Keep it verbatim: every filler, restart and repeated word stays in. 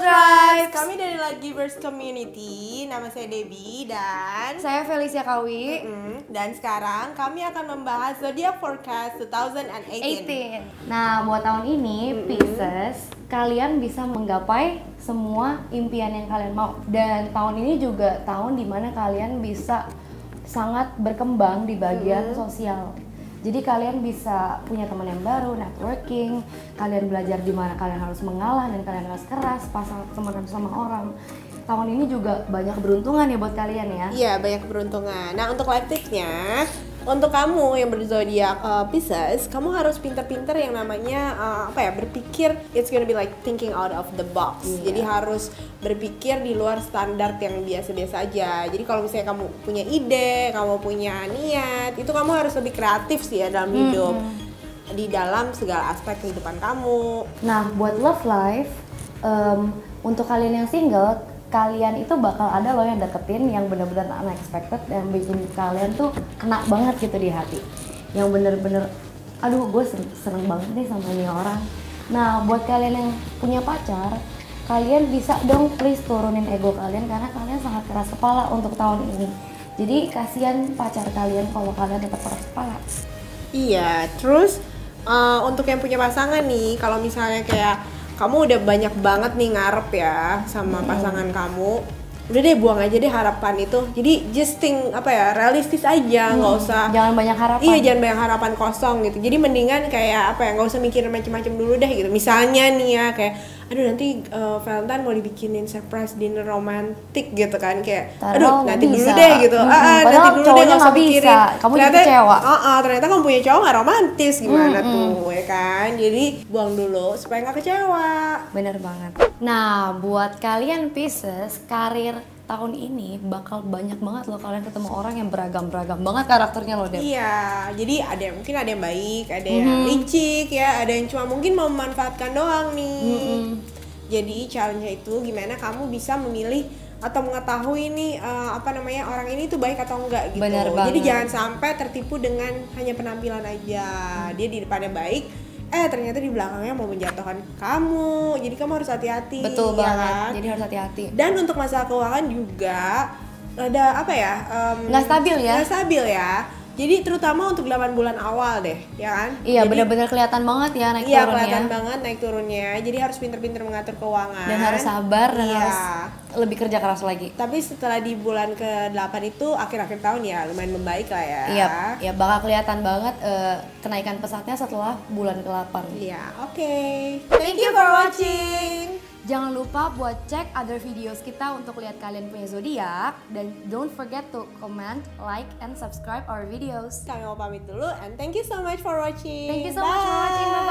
Tribes. Kami dari Lagivers Community. Nama saya Debbie dan Saya Felicia Kawi. Mm, dan sekarang kami akan membahas Zodiac Forecast dua ribu delapan belas. Nah, buat tahun ini mm-hmm. Pisces, kalian bisa menggapai semua impian yang kalian mau. Dan tahun ini juga tahun dimana kalian bisa sangat berkembang di bagian mm-hmm. sosial. Jadi kalian bisa punya teman yang baru, networking, kalian belajar di mana kalian harus mengalah dan kalian harus keras, pasang teman sama orang. Tahun ini juga banyak keberuntungan ya buat kalian ya. Iya, banyak keberuntungan. Nah, untuk life tips-nya, untuk kamu yang berzodiak uh, Pisces, kamu harus pinter-pinter yang namanya uh, apa ya, berpikir it's gonna be like thinking out of the box. Yeah. Jadi harus berpikir di luar standar yang biasa-biasa aja. Jadi kalau misalnya kamu punya ide, kamu punya niat, itu kamu harus lebih kreatif sih ya dalam hidup. Mm-hmm. Di dalam segala aspek kehidupan kamu. Nah, buat love life, um, untuk kalian yang single, kalian itu bakal ada loh yang deketin yang bener-bener unexpected dan bikin kalian tuh kena banget gitu di hati, yang bener-bener aduh gue seneng banget nih sama ini orang. Nah, buat kalian yang punya pacar, kalian bisa dong please turunin ego kalian karena kalian sangat keras kepala untuk tahun ini. Jadi kasihan pacar kalian kalau kalian tetap keras kepala. Iya, terus uh, untuk yang punya pasangan nih, kalau misalnya kayak kamu udah banyak banget nih ngarep ya sama hmm. pasangan kamu, udah deh buang aja deh harapan itu. Jadi just think apa ya, realistis aja, nggak hmm. usah jangan banyak harapan. Iya, jangan banyak harapan kosong gitu. Jadi mendingan kayak apa ya, nggak usah mikirin macam-macam dulu deh gitu. Misalnya nih ya kayak aduh nanti uh, Valentine mau dibikinin surprise dinner romantic gitu kan, kayak aduh nanti bisa. dulu deh gitu. Hmm, ah, ah nanti dulu deh, nggak usah mikirin. Kamu ternyata, jadi kecewa. Uh, uh, ternyata kamu punya cowok nggak romantis gimana hmm, tuh hmm. ya kan. Jadi buang dulu supaya nggak kecewa. Bener banget. Nah, buat kalian Pisces, karir tahun ini bakal banyak banget loh kalian ketemu orang yang beragam-beragam banget karakternya loh, Deb. Iya, jadi ada mungkin ada yang baik, ada mm-hmm. yang licik ya, ada yang cuma mungkin mau memanfaatkan doang nih. Mm-hmm. Jadi challenge-nya itu gimana kamu bisa memilih atau mengetahui nih uh, apa namanya orang ini tuh baik atau enggak gitu. Bener banget. Jadi jangan sampai tertipu dengan hanya penampilan aja. Dia di depannya baik, eh ternyata di belakangnya mau menjatuhkan kamu. Jadi kamu harus hati-hati. Betul ya banget. Kan? Jadi harus hati-hati. Dan untuk masalah keuangan juga ada apa ya? Um, nggak stabil ya? Nggak stabil ya. Jadi terutama untuk delapan bulan awal deh, ya kan? Iya, benar-benar kelihatan banget ya naik iya, turunnya. Iya, kelihatan banget naik turunnya. Jadi harus pinter-pinter mengatur keuangan. Dan harus sabar dan iya. harus lebih kerja keras lagi. Tapi setelah di bulan ke delapan itu akhir-akhir tahun ya lumayan membaik lah ya. Iya, ya bakal kelihatan banget uh, kenaikan pesatnya setelah bulan ke delapan. Iya, oke. Okay. Thank you for watching. Jangan lupa buat cek other videos kita untuk lihat kalian punya zodiak, dan don't forget to comment, like, and subscribe our videos. Kami mau pamit dulu and thank you so much for watching. Thank you so Bye. much for watching. Bye.